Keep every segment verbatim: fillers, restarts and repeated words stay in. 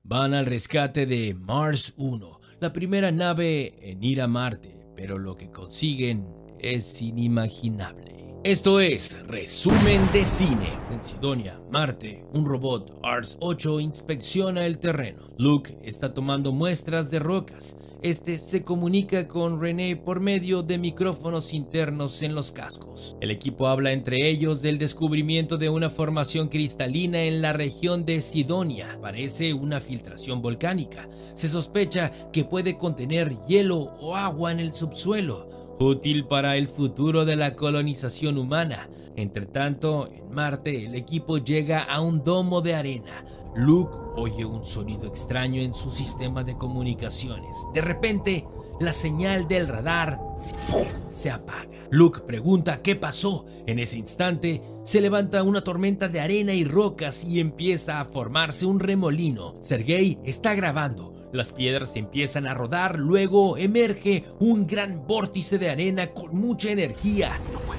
Van al rescate de Mars uno, la primera nave en ir a Marte, pero lo que consiguen es inimaginable. Esto es Resumen de Cine. En Sidonia, Marte, un robot Ars ocho inspecciona el terreno. Luke está tomando muestras de rocas. Este se comunica con René por medio de micrófonos internos en los cascos. El equipo habla entre ellos del descubrimiento de una formación cristalina en la región de Sidonia. Parece una filtración volcánica. Se sospecha que puede contener hielo o agua en el subsuelo, útil para el futuro de la colonización humana. Entre tanto, en Marte, el equipo llega a un domo de arena. Luke oye un sonido extraño en su sistema de comunicaciones. De repente, la señal del radar ¡pum!, se apaga. Luke pregunta qué pasó. En ese instante, se levanta una tormenta de arena y rocas y empieza a formarse un remolino. Sergei está grabando. Las piedras empiezan a rodar, luego emerge un gran vórtice de arena con mucha energía.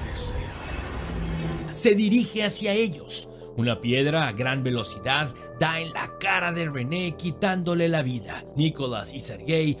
Se dirige hacia ellos. Una piedra a gran velocidad da en la cara de René, quitándole la vida. Nicholas y Sergei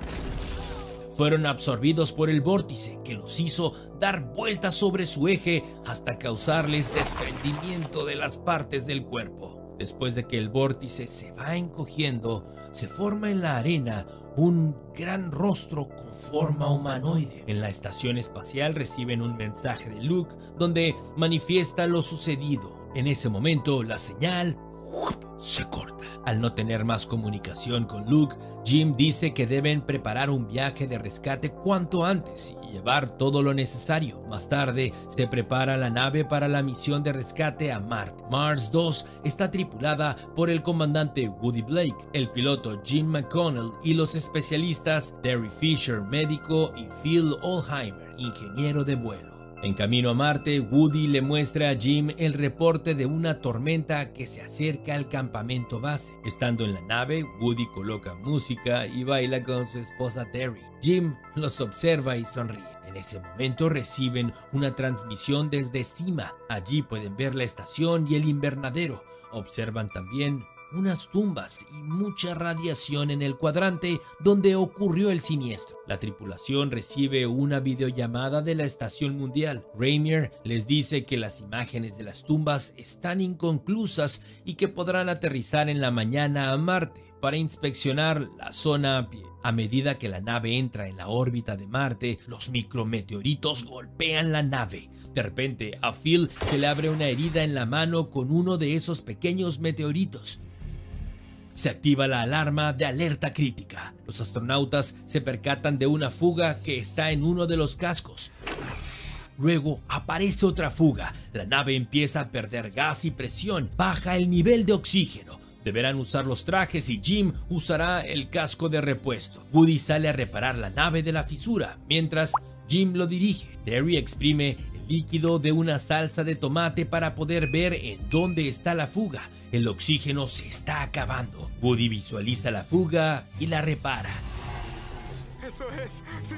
fueron absorbidos por el vórtice, que los hizo dar vueltas sobre su eje hasta causarles desprendimiento de las partes del cuerpo. Después de que el vórtice se va encogiendo, se forma en la arena un gran rostro con forma humanoide. En la estación espacial reciben un mensaje de Luke donde manifiesta lo sucedido. En ese momento la señal se corta. Al no tener más comunicación con Luke, Jim dice que deben preparar un viaje de rescate cuanto antes y llevar todo lo necesario. Más tarde, se prepara la nave para la misión de rescate a Marte. Mars dos está tripulada por el comandante Woody Blake, el piloto Jim McConnell y los especialistas Terry Fisher, médico, y Phil Oldheimer, ingeniero de vuelo. En camino a Marte, Woody le muestra a Jim el reporte de una tormenta que se acerca al campamento base. Estando en la nave, Woody coloca música y baila con su esposa Terry. Jim los observa y sonríe. En ese momento reciben una transmisión desde cima. Allí pueden ver la estación y el invernadero. Observan también unas tumbas y mucha radiación en el cuadrante donde ocurrió el siniestro. La tripulación recibe una videollamada de la estación mundial. Rainier les dice que las imágenes de las tumbas están inconclusas y que podrán aterrizar en la mañana a Marte para inspeccionar la zona a pie. A medida que la nave entra en la órbita de Marte, los micrometeoritos golpean la nave. De repente, a Phil se le abre una herida en la mano con uno de esos pequeños meteoritos. Se activa la alarma de alerta crítica. Los astronautas se percatan de una fuga que está en uno de los cascos. Luego aparece otra fuga. La nave empieza a perder gas y presión. Baja el nivel de oxígeno. Deberán usar los trajes y Jim usará el casco de repuesto. Woody sale a reparar la nave de la fisura, mientras Jim lo dirige. Terry exprime el líquido de una salsa de tomate para poder ver en dónde está la fuga. El oxígeno se está acabando. Woody visualiza la fuga y la repara. Eso es, sí.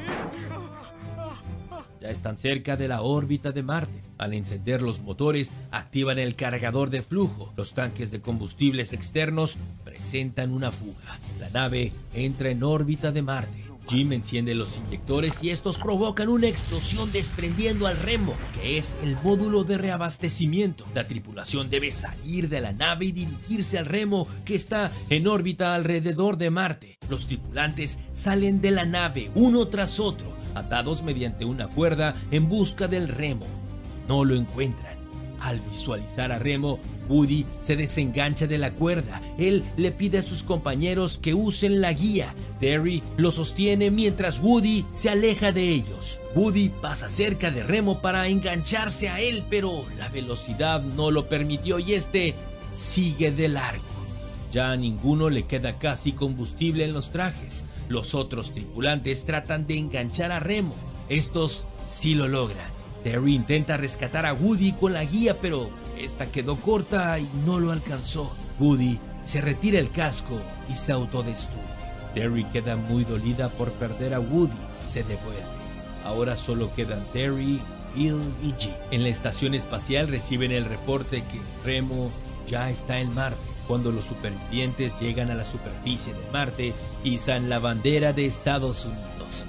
Ya están cerca de la órbita de Marte. Al encender los motores, activan el cargador de flujo. Los tanques de combustibles externos presentan una fuga. La nave entra en órbita de Marte. Jim enciende los inyectores y estos provocan una explosión desprendiendo al remo, que es el módulo de reabastecimiento. La tripulación debe salir de la nave y dirigirse al remo que está en órbita alrededor de Marte. Los tripulantes salen de la nave uno tras otro, atados mediante una cuerda en busca del remo. No lo encuentran. Al visualizar a Remo, Woody se desengancha de la cuerda. Él le pide a sus compañeros que usen la guía. Terry lo sostiene mientras Woody se aleja de ellos. Woody pasa cerca de Remo para engancharse a él, pero la velocidad no lo permitió y este sigue de largo. Ya a ninguno le queda casi combustible en los trajes. Los otros tripulantes tratan de enganchar a Remo. Estos sí lo logran. Terry intenta rescatar a Woody con la guía, pero esta quedó corta y no lo alcanzó. Woody se retira el casco y se autodestruye. Terry queda muy dolida por perder a Woody. Se devuelve. Ahora solo quedan Terry, Phil y Jim. En la estación espacial reciben el reporte que Remo ya está en Marte. Cuando los supervivientes llegan a la superficie de Marte, izan la bandera de Estados Unidos.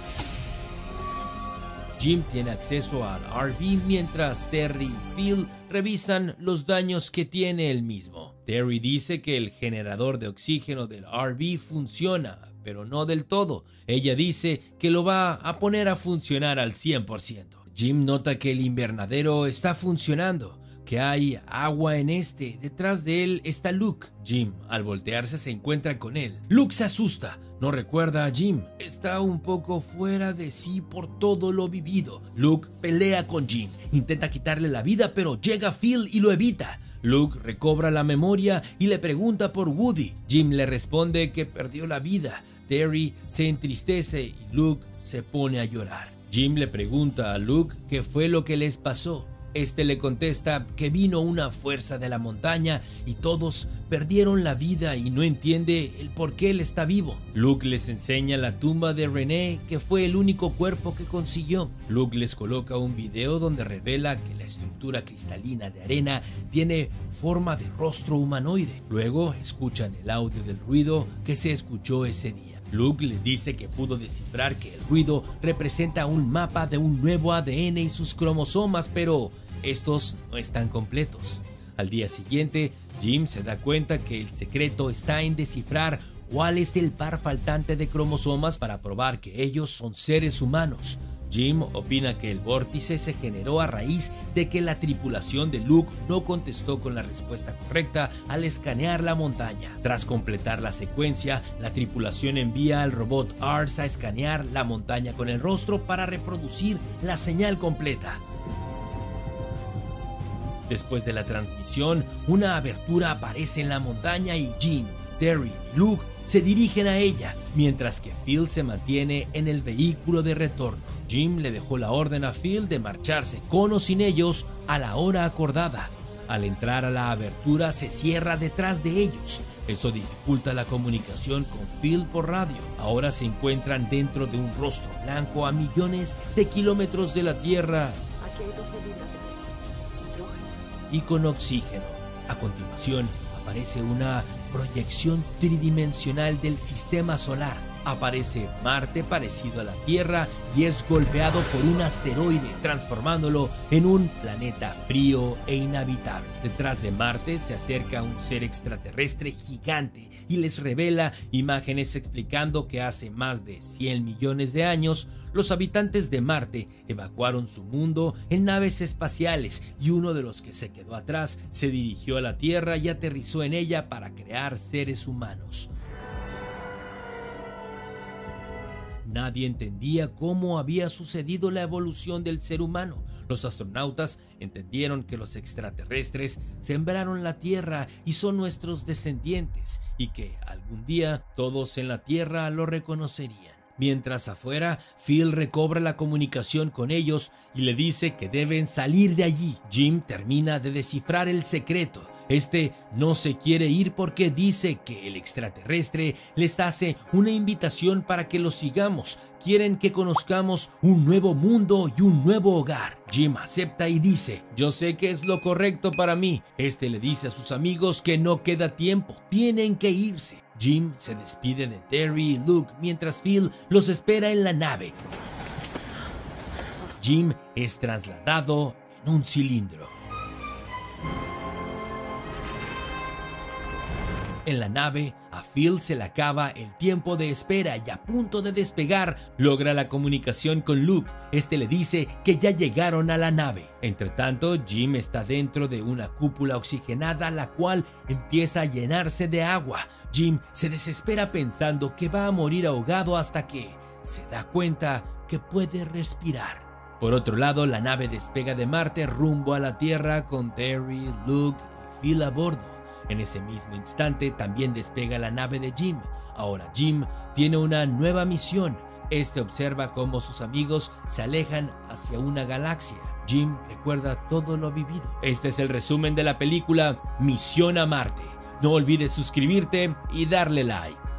Jim tiene acceso al R V mientras Terry y Phil revisan los daños que tiene el mismo. Terry dice que el generador de oxígeno del R V funciona, pero no del todo. Ella dice que lo va a poner a funcionar al cien por ciento. Jim nota que el invernadero está funcionando, que hay agua en este. Detrás de él está Luke. Jim, al voltearse, se encuentra con él. Luke se asusta. No recuerda a Jim. Está un poco fuera de sí por todo lo vivido. Luke pelea con Jim. Intenta quitarle la vida, pero llega Phil y lo evita. Luke recobra la memoria y le pregunta por Woody. Jim le responde que perdió la vida. Terry se entristece y Luke se pone a llorar. Jim le pregunta a Luke qué fue lo que les pasó. Este le contesta que vino una fuerza de la montaña y todos perdieron la vida y no entiende el por qué él está vivo. Luke les enseña la tumba de Renee, que fue el único cuerpo que consiguió. Luke les coloca un video donde revela que la estructura cristalina de arena tiene forma de rostro humanoide. Luego escuchan el audio del ruido que se escuchó ese día. Luke les dice que pudo descifrar que el ruido representa un mapa de un nuevo A D N y sus cromosomas, pero estos no están completos. Al día siguiente, Jim se da cuenta que el secreto está en descifrar cuál es el par faltante de cromosomas para probar que ellos son seres humanos. Jim opina que el vórtice se generó a raíz de que la tripulación de Luke no contestó con la respuesta correcta al escanear la montaña. Tras completar la secuencia, la tripulación envía al robot Ars a escanear la montaña con el rostro para reproducir la señal completa. Después de la transmisión, una abertura aparece en la montaña y Jim, Terry y Luke se dirigen a ella, mientras que Phil se mantiene en el vehículo de retorno. Jim le dejó la orden a Phil de marcharse con o sin ellos a la hora acordada. Al entrar a la abertura se cierra detrás de ellos. Eso dificulta la comunicación con Phil por radio. Ahora se encuentran dentro de un rostro blanco a millones de kilómetros de la Tierra Aquí hay doce libras de hidrógeno. y con oxígeno. A continuación aparece una proyección tridimensional del sistema solar. Aparece Marte parecido a la Tierra y es golpeado por un asteroide, transformándolo en un planeta frío e inhabitable. Detrás de Marte se acerca un ser extraterrestre gigante y les revela imágenes explicando que hace más de cien millones de años los habitantes de Marte evacuaron su mundo en naves espaciales y uno de los que se quedó atrás se dirigió a la Tierra y aterrizó en ella para crear seres humanos. Nadie entendía cómo había sucedido la evolución del ser humano. Los astronautas entendieron que los extraterrestres sembraron la Tierra y son nuestros descendientes, y que algún día todos en la Tierra lo reconocerían. Mientras afuera, Phil recobra la comunicación con ellos y le dice que deben salir de allí. Jim termina de descifrar el secreto. Este no se quiere ir porque dice que el extraterrestre les hace una invitación para que lo sigamos. Quieren que conozcamos un nuevo mundo y un nuevo hogar. Jim acepta y dice: yo sé que es lo correcto para mí. Este le dice a sus amigos que no queda tiempo, tienen que irse. Jim se despide de Terry y Luke mientras Phil los espera en la nave. Jim es trasladado en un cilindro. En la nave, a Phil se le acaba el tiempo de espera y a punto de despegar, logra la comunicación con Luke. Este le dice que ya llegaron a la nave. Entre tanto, Jim está dentro de una cúpula oxigenada, la cual empieza a llenarse de agua. Jim se desespera pensando que va a morir ahogado hasta que se da cuenta que puede respirar. Por otro lado, la nave despega de Marte rumbo a la Tierra con Terry, Luke y Phil a bordo. En ese mismo instante también despega la nave de Jim. Ahora Jim tiene una nueva misión. Este observa cómo sus amigos se alejan hacia una galaxia. Jim recuerda todo lo vivido. Este es el resumen de la película Misión a Marte. No olvides suscribirte y darle like.